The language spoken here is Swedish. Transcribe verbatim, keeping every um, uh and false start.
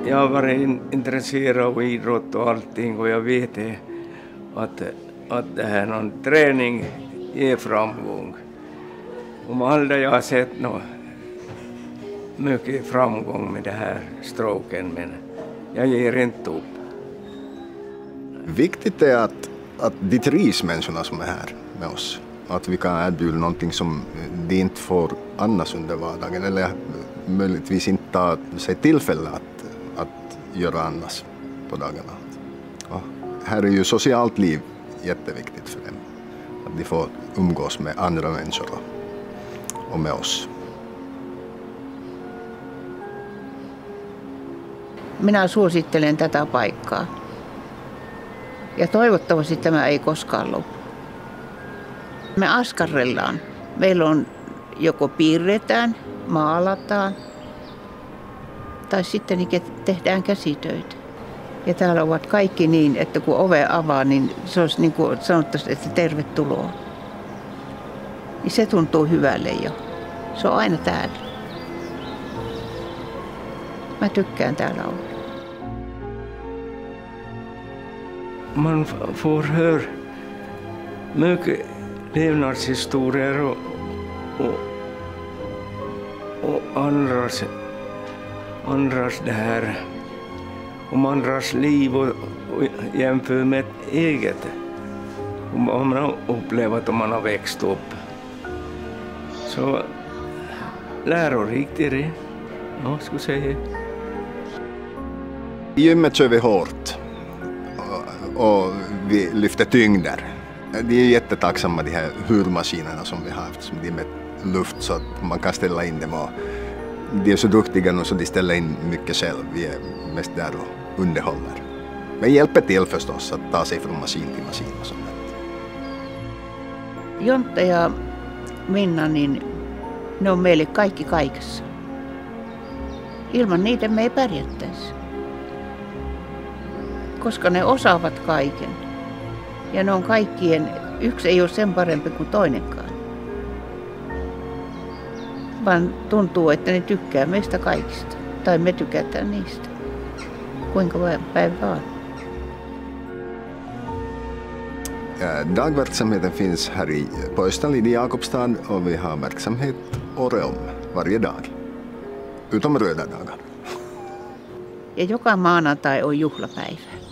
jag har varit in, intresserad av idrott och allting, och jag vet det, att, att det här någon träning ger framgång. Om aldrig jag har sett något mycket framgång med det här stroken, men jag ger inte upp. Viktigt är att, att de trivs, människorna som är här med oss. Att vi kan erbjuda någonting som de inte får annars under vardagen, eller möjligtvis inte ta sig tillfälle att, att göra annars på dagarna. Ja, här är ju socialt liv jätteviktigt för dem. Att de får umgås med andra människor och, och med oss. Minä suosittelen tätä paikkaa. Ja toivottavasti tämä ei koskaan lopu. Me askarrellaan. Meillä on joko piirretään, maalataan tai sitten tehdään käsitöitä. Ja täällä ovat kaikki niin, että kun ove avaa, niin se olisi niin kuin sanottaisiin, että tervetuloa. Niin se tuntuu hyvälle jo. Se on aina täällä. Mä tykkään täällä olla. Man får höra mycket levnadshistorier och, och, och andras, andras det här, om andras liv och, och jämför med ett eget. Om man har upplevt om man har växt upp. Så lärorikt är det, ja, skulle säga. I gymmet kör vi hårt och vi lyfter tyngder. De är jättetacksamma, de här hurmaskinerna som vi har, eftersom de är med luft så att man kan ställa in dem. Och de är så duktiga nu så de ställer in mycket själv. Vi är mest där och underhåller. Men hjälper till förstås att ta sig från maskin till maskin och sånt. Jontta ja Minna, niin ne on meille kaikki kaikessa. Ilman niitä me ei pärjättäisi. Koska ne osaavat kaiken. Ja ne on kaikkien, yksi ei ole sen parempi kuin toinenkaan. Vaan tuntuu, että ne tykkää meistä kaikista. Tai me tykätään niistä. Kuinka päin vaan. Dagverksamheten finns här i, på Österlid i Jakobstad och vi har verksamhet året om, varje dag. Utom röda dagar. Ja joka maanantai on juhlapäivä.